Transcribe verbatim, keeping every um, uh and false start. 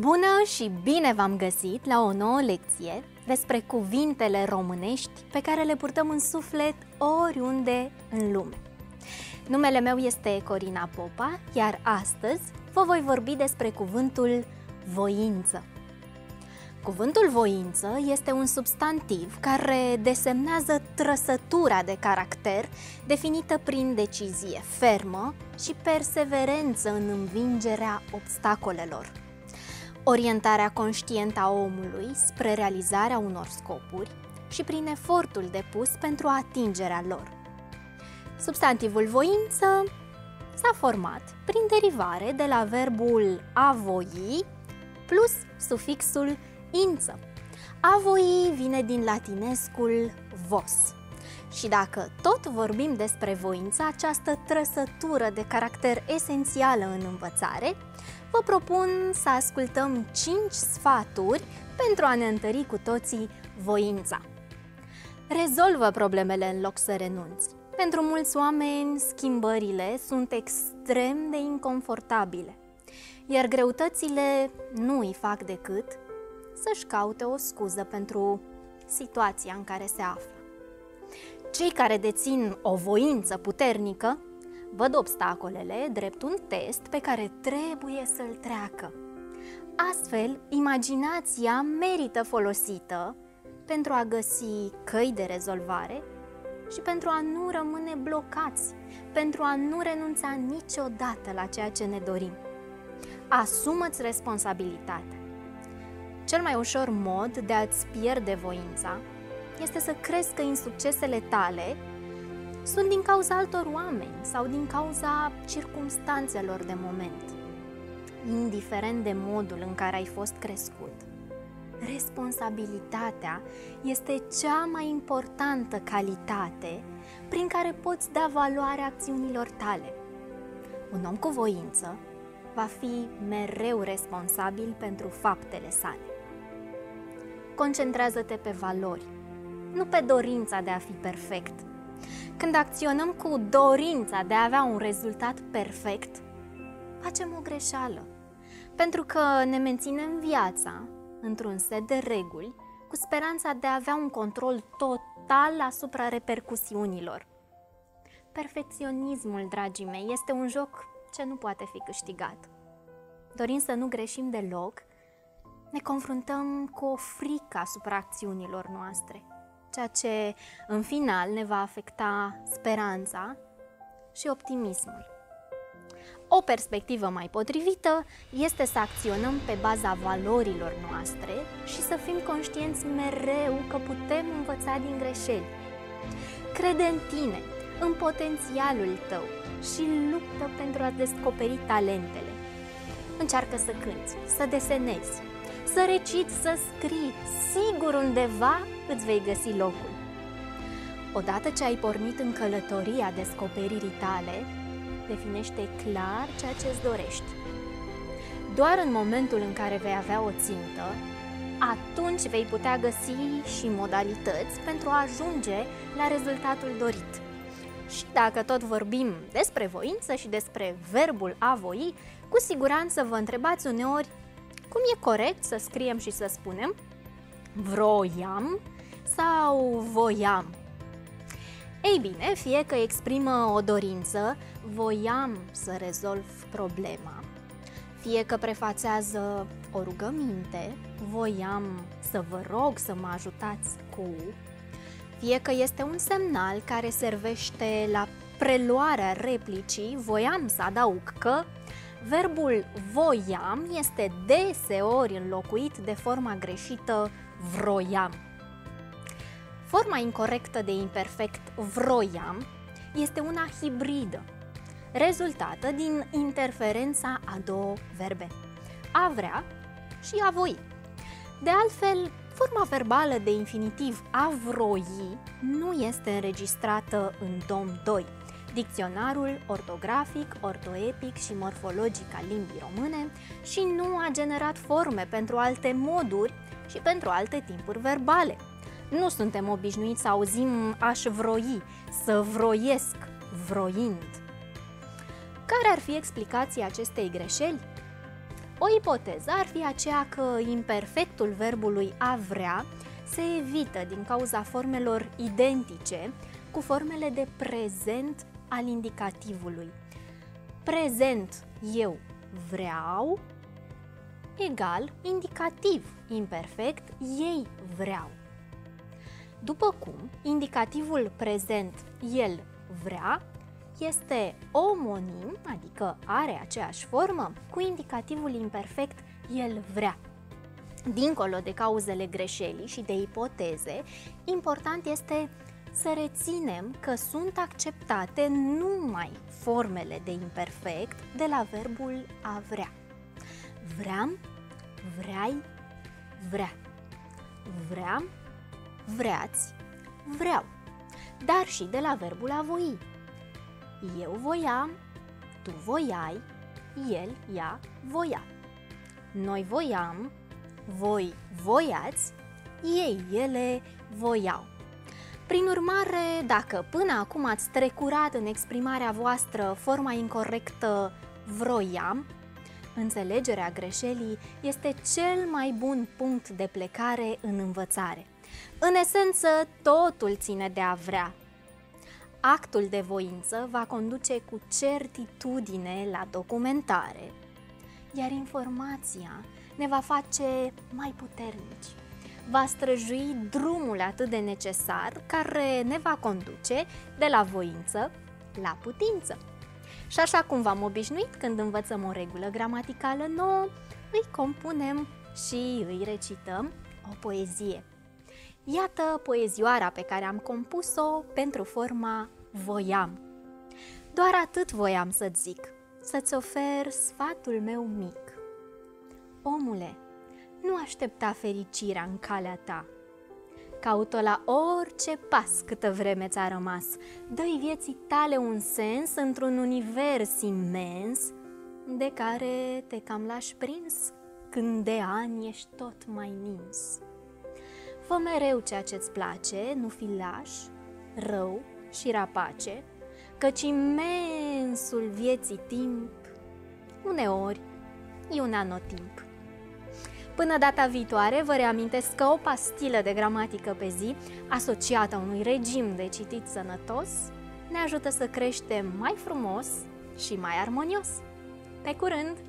Bună și bine v-am găsit la o nouă lecție despre cuvintele românești pe care le purtăm în suflet oriunde în lume. Numele meu este Corina Popa, iar astăzi vă voi vorbi despre cuvântul voință. Cuvântul voință este un substantiv care desemnează trăsătura de caracter definită prin decizie fermă și perseverență în învingerea obstacolelor. Orientarea conștientă a omului spre realizarea unor scopuri și prin efortul depus pentru atingerea lor. Substantivul voință s-a format prin derivare de la verbul a voi plus sufixul ință. A voi vine din latinescul vos. Și dacă tot vorbim despre voință, această trăsătură de caracter esențială în învățare, vă propun să ascultăm cinci sfaturi pentru a ne întări cu toții voința. Rezolvă problemele în loc să renunți. Pentru mulți oameni, schimbările sunt extrem de inconfortabile, iar greutățile nu îi fac decât să-și caute o scuză pentru situația în care se află. Cei care dețin o voință puternică văd obstacolele drept un test pe care trebuie să-l treacă. Astfel, imaginația merită folosită pentru a găsi căi de rezolvare și pentru a nu rămâne blocați, pentru a nu renunța niciodată la ceea ce ne dorim. Asumă-ți responsabilitatea. Cel mai ușor mod de a-ți pierde voința este să crezi că insuccesele tale sunt din cauza altor oameni sau din cauza circumstanțelor de moment. Indiferent de modul în care ai fost crescut, responsabilitatea este cea mai importantă calitate prin care poți da valoare acțiunilor tale. Un om cu voință va fi mereu responsabil pentru faptele sale. Concentrează-te pe valori, nu pe dorința de a fi perfect. Când acționăm cu dorința de a avea un rezultat perfect, facem o greșeală, pentru că ne menținem viața într-un set de reguli cu speranța de a avea un control total asupra repercusiunilor. Perfecționismul, dragii mei, este un joc ce nu poate fi câștigat. Dorind să nu greșim deloc, ne confruntăm cu o frică asupra acțiunilor noastre, ceea ce în final ne va afecta speranța și optimismul. O perspectivă mai potrivită este să acționăm pe baza valorilor noastre și să fim conștienți mereu că putem învăța din greșeli. Crede în tine, în potențialul tău și luptă pentru a descoperi talentele. Încearcă să cânți, să desenezi, să reciți, să scrii, sigur undeva îți vei găsi locul. Odată ce ai pornit în călătoria descoperirii tale, definește clar ceea ce îți dorești. Doar în momentul în care vei avea o țintă, atunci vei putea găsi și modalități pentru a ajunge la rezultatul dorit. Și dacă tot vorbim despre voință și despre verbul a voi, cu siguranță vă întrebați uneori cum e corect să scriem și să spunem vroiam sau voiam. Ei bine, fie că exprimă o dorință, voiam să rezolv problema, fie că prefațează o rugăminte, voiam să vă rog să mă ajutați cu, fie că este un semnal care servește la preluarea replicii, voiam să adaug că, verbul voiam este deseori înlocuit de forma greșită vroiam. Forma incorrectă de imperfect vroiam este una hibridă, rezultată din interferența a două verbe, a vrea și a voi. De altfel, forma verbală de infinitiv a vroi nu este înregistrată în dom doi, dicționarul ortografic, ortoepic și morfologic al limbii române, și nu a generat forme pentru alte moduri și pentru alte timpuri verbale. Nu suntem obișnuiți să auzim aș vroi, să vroiesc, vroind. Care ar fi explicația acestei greșeli? O ipoteză ar fi aceea că imperfectul verbului a vrea se evită din cauza formelor identice cu formele de prezent al indicativului. Prezent eu vreau egal indicativ imperfect ei vreau. După cum indicativul prezent el vrea este omonim, adică are aceeași formă, cu indicativul imperfect el vrea. Dincolo de cauzele greșelii și de ipoteze, important este să reținem că sunt acceptate numai formele de imperfect de la verbul a vrea. Vream, vreai, vrea. Vream, vreați, vreau. Dar și de la verbul a voi. Eu voiam, tu voiai, el, ea, voia. Noi voiam, voi voiați, ei, ele voiau. Prin urmare, dacă până acum ați trecurat în exprimarea voastră forma incorrectă vroiam, înțelegerea greșelii este cel mai bun punct de plecare în învățare. În esență, totul ține de a vrea. Actul de voință va conduce cu certitudine la documentare, iar informația ne va face mai puternici. Va străjui drumul atât de necesar care ne va conduce de la voință la putință. Și așa cum v-am obișnuit când învățăm o regulă gramaticală nouă, îi compunem și îi recităm o poezie. Iată poezioara pe care am compus-o pentru forma voiam. Doar atât voiam să-ți zic, să-ți ofer sfatul meu mic. Omule, nu aștepta fericirea în calea ta. Caut-o la orice pas câtă vreme ți-a rămas. Dă-i vieții tale un sens într-un univers imens de care te cam lași prins când de ani ești tot mai nins. Fă mereu ceea ce-ți place, nu fi laș, rău și rapace, căci imensul vieții timp uneori e un anotimp. Până data viitoare, vă reamintesc că o pastilă de gramatică pe zi, asociată unui regim de citit sănătos, ne ajută să creștem mai frumos și mai armonios. Pe curând!